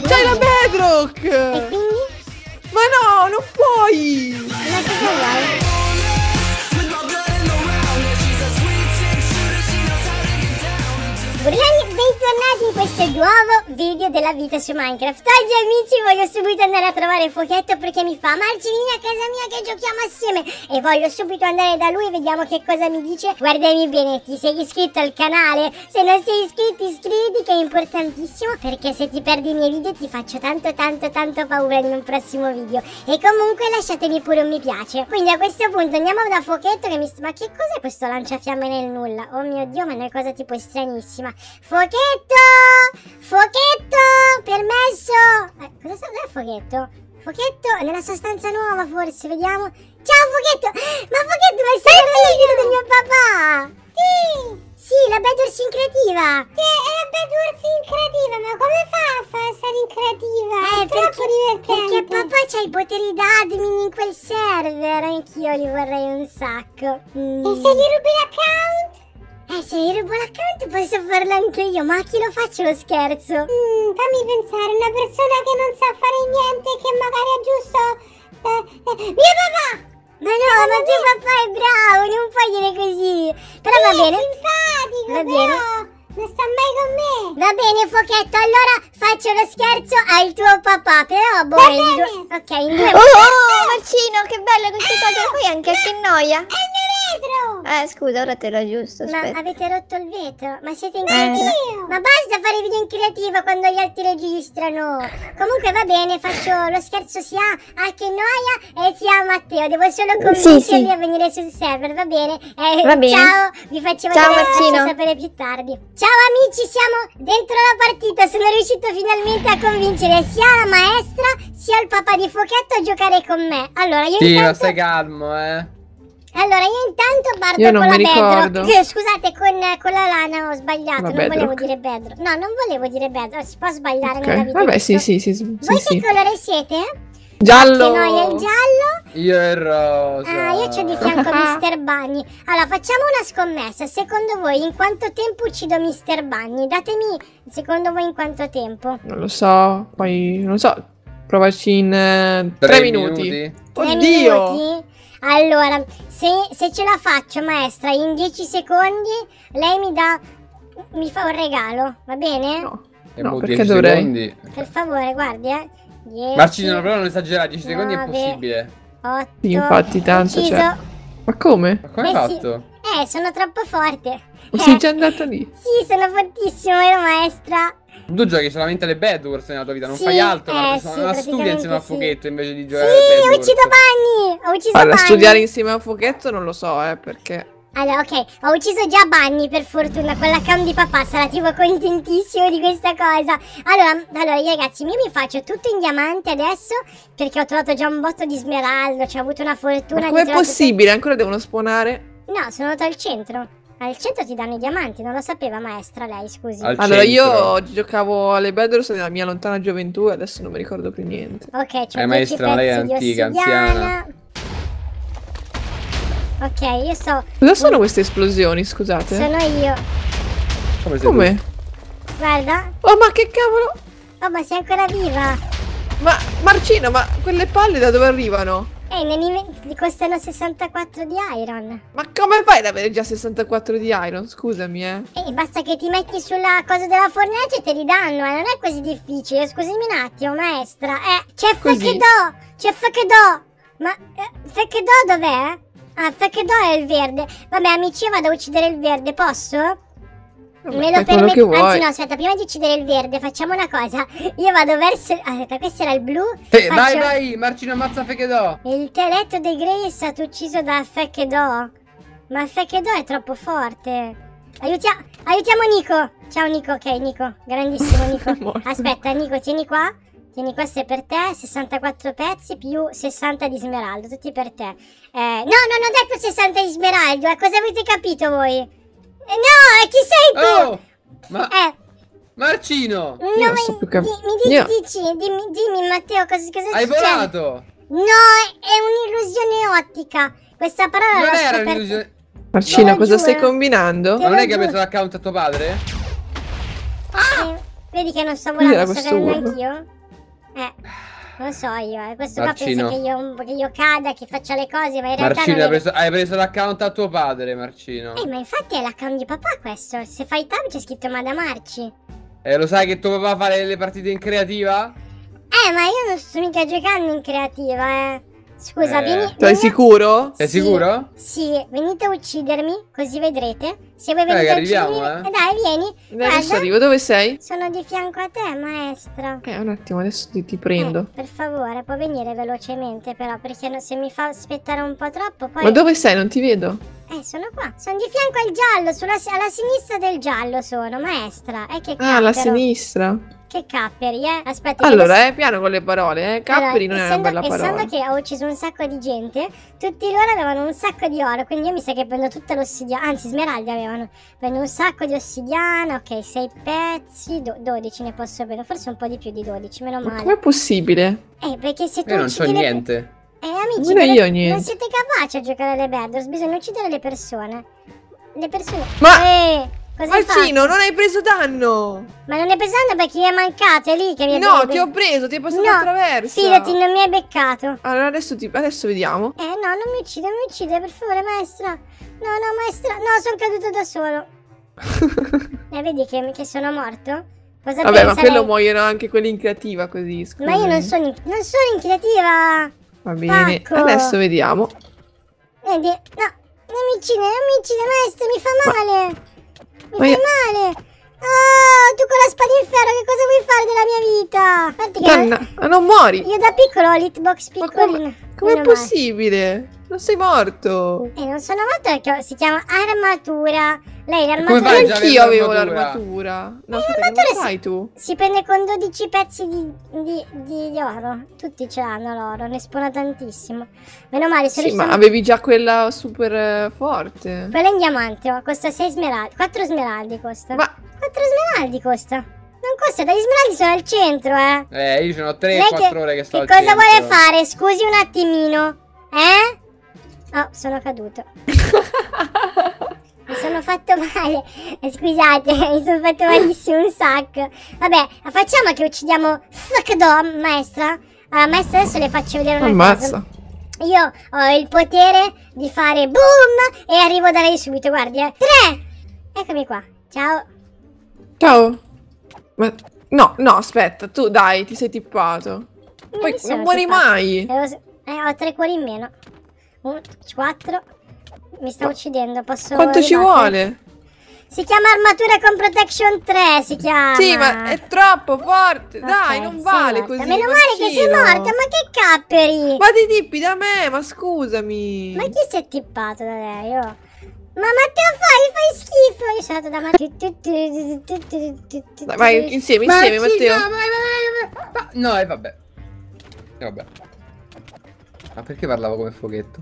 c'hai la bedrock! E quindi? Ma no, non puoi! Ma cosa vuoi? Bentornati in questo nuovo video della vita su Minecraft. Oggi amici voglio subito andare a trovare Fochetto perché mi fa Marci, a casa mia che giochiamo assieme. E voglio subito andare da lui e vediamo che cosa mi dice. Guardami bene, ti sei iscritto al canale? Se non sei iscritto iscriviti, che è importantissimo, perché se ti perdi i miei video ti faccio tanto paura in un prossimo video. E comunque lasciatemi pure un mi piace. Quindi a questo punto andiamo da Fochetto che mi... Ma che cos'è questo lanciafiamme nel nulla? Oh mio Dio, ma è una cosa tipo stranissima. Fochetto! Fochetto! Permesso! Cosa sta da Fochetto? Fochetto nella sua stanza nuova forse, vediamo. Ciao Fochetto! Ma Fochetto, ma stai guardando il video del mio papà? Sì! Sì, la Bedwars in creativa! Sì, è la Bedwars in creativa, ma come fa a stare in creativa? È troppo divertente! Perché papà c'ha i poteri d'admin in quel server, anch'io li vorrei un sacco. E se gli rubi l'account? Se gli rubo l'account posso farlo anche io, ma a chi lo faccio lo scherzo? Fammi pensare, una persona che non sa fare niente, che magari è giusto... mio papà! Ma no, ma tuo papà è bravo, non puoi dire così. Però va bene. È simpatico, va bene. Non sta mai con me. Va bene, Fochetto, allora faccio lo scherzo al tuo papà. Però, boh, ok, in due... Oh, Marcino, che bella questa cosa qui, anche che noia. È il mio vetro. Scusa, ora te lo aggiusto, aspetta. Ma avete rotto il vetro? Ma siete in creativa? Ma basta fare video in creativa quando gli altri registrano. Comunque va bene, faccio lo scherzo sia a che noia e sia a Matteo. Devo solo convincerli a venire sul server, va bene? Va bene. Ciao, vi faccio sapere più tardi. Ciao amici, siamo dentro la partita. Sono riuscito finalmente a convincere sia la maestra sia il papà di Fochetto a giocare con me. Allora io ma stai calmo, Allora io intanto parto Io non con la mi ricordo. bedrock. Scusate, con la lana ho sbagliato. Non bedrock. volevo dire bedrock. No, non volevo dire bedrock. Si può sbagliare Ok, nella vita. vabbè, sì. Voi che colore siete? Giallo! Che noi è il giallo. Io il rosa. Io c'ho di fianco Mr. Bunny. Allora facciamo una scommessa. Secondo voi in quanto tempo uccido Mr. Bunny? Datemi secondo voi in quanto tempo. Non lo so, poi non lo so. Provaci in 3 minuti. 3 Oddio! minuti? Allora, se ce la faccio maestra in 10 secondi, lei mi fa un regalo, va bene? No, perché dovrei? Secondi. Per favore, guardi, 10, Marcino, però non esagerare, 10 secondi è 9, impossibile. 8, Sì, infatti, tanto, ucciso. cioè. Ma come? Ma come hai fatto? Sì. Sono troppo forte. Sei già andata lì? Sì, sono fortissimo, vero maestra? Tu giochi solamente alle Bedwars nella tua vita, non fai altro, ma studia insieme a Fochetto invece di giocare alle Sì, ho Bedwars. ucciso Bunny! Ho ucciso Allora, Bunny! studiare insieme a Fochetto non lo so, perché... Allora, ok, ho ucciso già Bunny per fortuna con l'account di papà, sarà tipo contentissimo di questa cosa. Allora io ragazzi, io mi faccio tutto in diamante adesso perché ho trovato già un botto di smeraldo, cioè ho avuto una fortuna. Ma com'è possibile? Ancora devono spawnare? No, sono andato al centro. Al centro ti danno i diamanti, non lo sapeva maestra lei, scusi. Allora io giocavo alle Bedwars nella mia lontana gioventù e adesso non mi ricordo più niente. Ok, c'ho 10 maestra, ma lei è pezzi antica, di ossidiana. anziana. Ok, io sto... Cosa sono queste esplosioni, scusate? Sono io. Come? Guarda. Oh, ma che cavolo? Oh, ma sei ancora viva. Ma, Marcino, ma quelle palle da dove arrivano? Costano 64 di iron. Ma come fai ad avere già 64 di iron? Scusami, Basta che ti metti sulla cosa della fornace e te li danno, non è così difficile. Scusami un attimo, maestra. C'è Fecchedo! C'è Fecchedo! Ma Fecchedo dov'è? Ah, Fecchedo è il verde. Vabbè, amici, io vado a uccidere il verde, posso? Me lo permetto. Anzi no, aspetta, prima di uccidere il verde facciamo una cosa. Io vado verso... Aspetta, questo era il blu. Vai, Marcino ammazza Fecchedo. Il teletto dei Grey è stato ucciso da Fecchedo. Ma Fecchedo è troppo forte. Aiutiamo Nico. Ciao Nico, ok Nico, grandissimo Nico. Aspetta Nico, tieni qua. Tieni, questo è per te, 64 pezzi più 60 di smeraldo, tutti per te. No, non ho detto 60 di smeraldo, cosa avete capito voi? No, chi sei tu? Oh, ma... Marcino! Io non so più Dimmi Matteo, cosa succede? Hai volato! No, è un'illusione ottica. Questa parola non l'ho era scoperta. un'illusione. Marcino, cosa stai combinando? Ma non è che ha preso l'account a tuo padre? Vedi che non sto volando, sto cadendo anch'io. Lo so io, questo qua pensa Marcino. che io cada, che faccia le cose, ma in realtà Marcino, non hai preso l'account a tuo padre, Marcino. ma infatti è l'account di papà questo. Se fai tab c'è scritto Madame Arci. Lo sai che tuo papà fa le partite in creativa? Ma io non sto mica giocando in creativa, Scusa, Sei sicuro? Sei sicuro? Sì, venite a uccidermi, così vedrete. Se vuoi venire a arriviamo, uccidermi, dai, vieni. Dai, adesso Guarda, arrivo, dove sei? sono di fianco a te, maestro. Un attimo, adesso ti prendo. Per favore, può venire velocemente però, perché se mi fa aspettare un po' troppo poi... Ma dove sei? Non ti vedo. Sono qua. Sono di fianco al giallo, alla sinistra del giallo sono, maestra. Che cappero. Ah, alla sinistra. Che capperi, Aspetta. Allora, piano con le parole, Capperi non è una bella parola. Essendo che ho ucciso un sacco di gente, tutti loro avevano un sacco di oro, quindi io mi sa che prendo tutta l'ossidiana, anzi smeraldi avevano. Prendo un sacco di ossidiana, ok, 6 pezzi, 12 ne posso prendere, forse un po' di più di 12, meno Ma male. com'è possibile? Perché se tu Io non so uccidi niente. amici, Nemmeno io niente. non siete capaci a giocare alle Bedwars, bisogna uccidere le persone. Le persone... Ma- cosa hai fatto? Marcino, non hai preso danno! Ma non è pesante perché mi è mancato, è lì che mi è No, ti ho preso, ti è passato attraverso. Fidati, non mi hai beccato. Allora adesso vediamo. No, non mi uccide, per favore, maestra. No, maestra, no, sono caduto da solo. Vedi che sono morto? Cosa Vabbè, ma pensa quello lei? muoiono anche quelli in creativa così, scusa. Ma io non sono in creativa. Va bene, Pacco. adesso vediamo. Vedi? No, non mi uccide, maestra, mi fa male. Ma Mi io- fa male. Oh, tu con la spada in ferro che cosa vuoi fare della mia vita? Guarda che Danna, non muori! io da piccolo ho l'hitbox Ma piccolina. com'è Meno male. possibile? Non sei morto! Non sono morto perché si chiama armatura. Lei come l'armatura fai già Anch'io avere avevo l'armatura? l'armatura. No, aspetta, l'armatura che non sai tu? si prende con 12 pezzi di oro. Tutti ce l'hanno l'oro, ne spona tantissimo. Meno male, se Sì, ma riusciamo... avevi già quella super forte. Quella in diamante, costa 6 smeraldi. 4 smeraldi costa. Ma 4 smeraldi costa. Non costa, dagli smeraldi sono al centro, Io sono Lei 3-4 ore che sto al cosa centro. vuole fare? Scusi un attimino. Oh, sono caduto. Mi sono fatto male. Scusate, mi sono fatto malissimo un sacco. Vabbè, facciamo che uccidiamo Fuckdo, maestra. Allora, maestra, adesso le faccio vedere una ammazza. cosa. Io ho il potere di fare boom e arrivo da lei subito, guardi, 3! Eccomi qua. Ciao. Ciao. Ma no, aspetta, tu dai, ti sei tippato. Poi sono non muori tippato. mai. Ho 3 cuori in meno. 4. Mi sta uccidendo, posso Quanto ci ribattere? vuole? Si chiama armatura con protection 3, si chiama. Sì, ma è troppo forte. Dai, Ok, non sei vale morta. così. Meno male che sei Marcino. morta, ma che capperi! Ma ti tippi da me, ma scusami. Ma chi si è tippato da lei? Oh? Ma Matteo fai schifo! Io sono andato da Dai, vai insieme, Matteo. No, vabbè. Vabbè. Ma perché parlavo come Foghetto?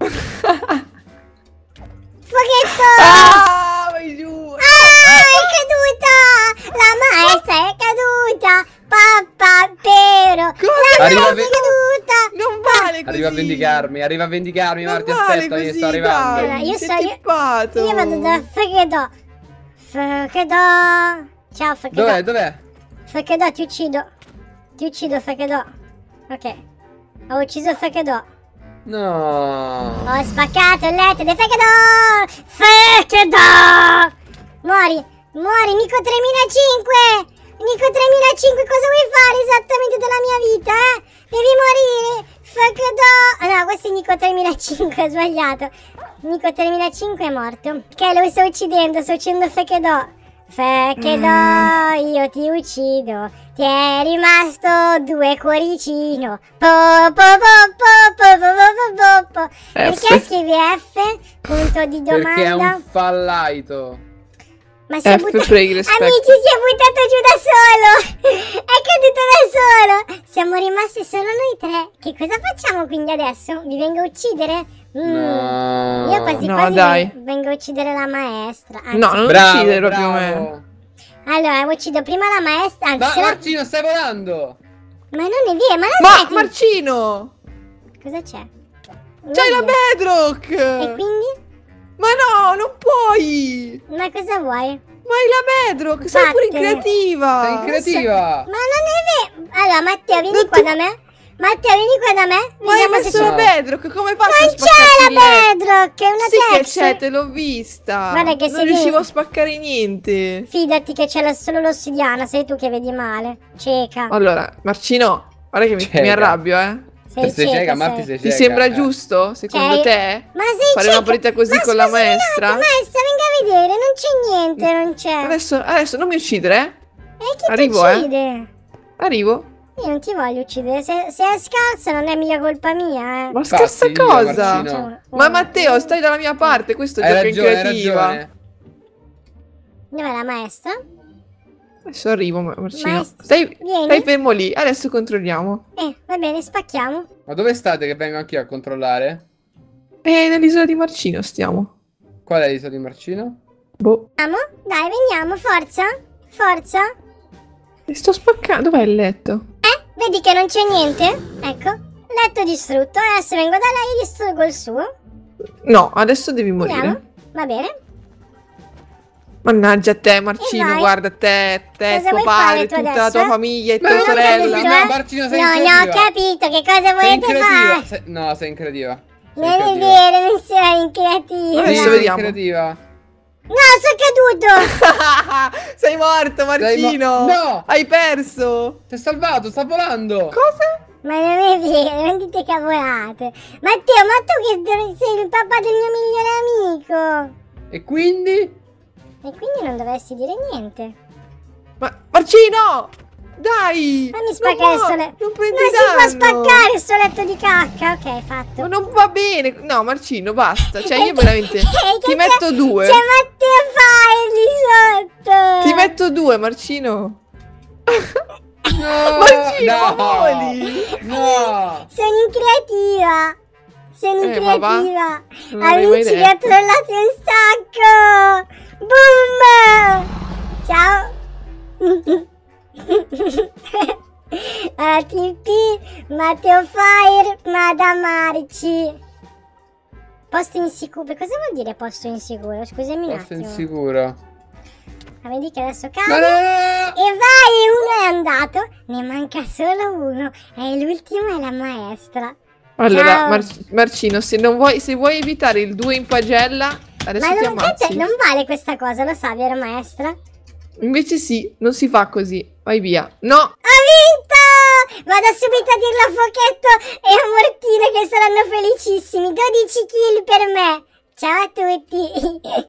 Foghetto! Ah, vai giù. È caduta! La maestra è caduta! Pappero! Cosa? La Arriva maestra è caduta! Non vale così. Arriva a vendicarmi, Non ma ti vale aspetta, io così, sto arrivando. dai. Allora, io sei so- tippato. Io vado da Foghetto! Foghetto! Ciao Foghetto! Dov'è? Foghetto, ti uccido! Ti uccido, Foghetto! Ok. Ho ucciso Foghetto! No. Ho spaccato il letto di Foghetto! Foghetto! Muori! Nico 3005! Nico 3005, cosa vuoi fare esattamente della mia vita, Devi morire! Foghetto! No, questo è Nico 3005, ho sbagliato. Nico 3005 è morto. Ok, lo sto uccidendo Foghetto. Foghetto, io ti uccido. Ti è rimasto 2 cuoricino. Perché scrivi F? Punto di domanda. Perché è un fallaito. Ma si è F buttato... preghi rispetto. Amici, si è buttato giù da solo. È caduto da solo. Siamo rimasti solo noi 3. Che cosa facciamo quindi adesso? Vi vengo a uccidere? No. Io quasi No, quasi dai. vengo a uccidere la maestra. Anzi, No, non Bravo, uccidere proprio bravo. me. allora uccido prima la maestra. Anzi, Ma se la... Marcino, stai volando? Ma non è vero, ma non Ma senti- Marcino! Cosa c'è? C'hai la Oddio. bedrock! E quindi? Ma no, non puoi! Ma cosa vuoi? Ma hai la bedrock! Sei pure in Vattene. creativa! Sei in creativa. Ma non è vero! Allora, Matteo, vieni qua da me. Matteo, vieni qua da me. Ma hai Vediamo se messo c'è. la bedrock, come faccio a Non c'è spaccarti il letto? la bedrock, è una Sì che texture. c'è, te l'ho vista. Guarda che non sei riuscivo lì. a spaccare niente. Fidati che c'è solo l'ossidiana, sei tu che vedi male. Cieca. Allora, Marcino, guarda che mi Cieca. arrabbio, eh. Sei sei cieca, Marti, sei. sei Ti cieca. sembra giusto, secondo te? Ma sei Fare cieca? una partita così Ma con la scusi, maestra? Maestra, venga a vedere, non c'è niente, non c'è. Adesso non mi uccidere, E chi ti arrivo, uccide? Arrivo. Io non ti voglio uccidere, se è scarsa non è mica colpa mia, Ma scherza Infatti, cosa? Marcino. Ma Matteo, stai dalla mia parte, questo Hai gioco è ragione, hai creativa. ragione. Dov'è la maestra? Adesso arrivo, Marcino. Maestra, Stai vieni. fermo lì, adesso controlliamo. Va bene, spacchiamo. Ma dove state che vengo anch'io a controllare? E nell'isola di Marcino stiamo. Qual è l'isola di Marcino? Boh. Andiamo? Dai, veniamo, forza. Forza. Mi sto spaccando. Dov'è il letto? Vedi che non c'è niente? Ecco, letto distrutto. Adesso vengo da lei e distruggo il suo. No, adesso devi morire. Vediamo. Va bene. Mannaggia te, Marcino, vai. guarda te, Cosa tuo vuoi padre, fare tu tutta la adesso, tua eh? famiglia e Ma tua non ho sorella. capito. No, Marcino, sei non ho incredibile. capito che cosa Sei volete incredibile. fare. No, sei incredibile. Sei Non è incredibile. vero, non sei increativa. Adesso Sei vediamo. incredibile. No, sono caduto. Sei morto, Marcino! No! Hai perso! Ti è salvato, sta volando. Cosa? Ma non è vero, non dite cavolate. Matteo, ma tu che sei il papà del mio migliore amico. E quindi? E quindi non dovresti dire niente. Ma Marcino! Dai! Fammi spaccare il Non soletto. Non prendi Non si può danno. spaccare il soletto di cacca. Ok, fatto. Ma non va bene! No, Marcino, basta! Cioè, io veramente... Che Ti c'è- metto due! C'è Matteo Fai lì sotto. Ti metto due, Marcino! No! Marcino, no! voli! No! Sono increativa. Sono Ma va. increativa. Non l'avrei mai Amici, mi ha detto. trollato un sacco. Boom. Ciao. TP, Matteo Fire, Madame Arci. Posto insicuro. Cosa vuol dire posto insicuro? Scusami un Posto attimo. insicuro. Ma vedi che adesso No, cade. no, no, no. E vai, uno è andato. Ne manca solo uno. E l'ultimo è la maestra. Allora, Ciao. Marcino, se vuoi evitare il 2 in pagella, adesso Ma ti non, ammazzi. non vale questa cosa, lo sa, vero maestra? Invece sì, non si fa così. Vai via. No! Ho vinto! Vado subito a dirlo a Fochetto e a Mortina che saranno felicissimi. 12 kill per me. Ciao a tutti.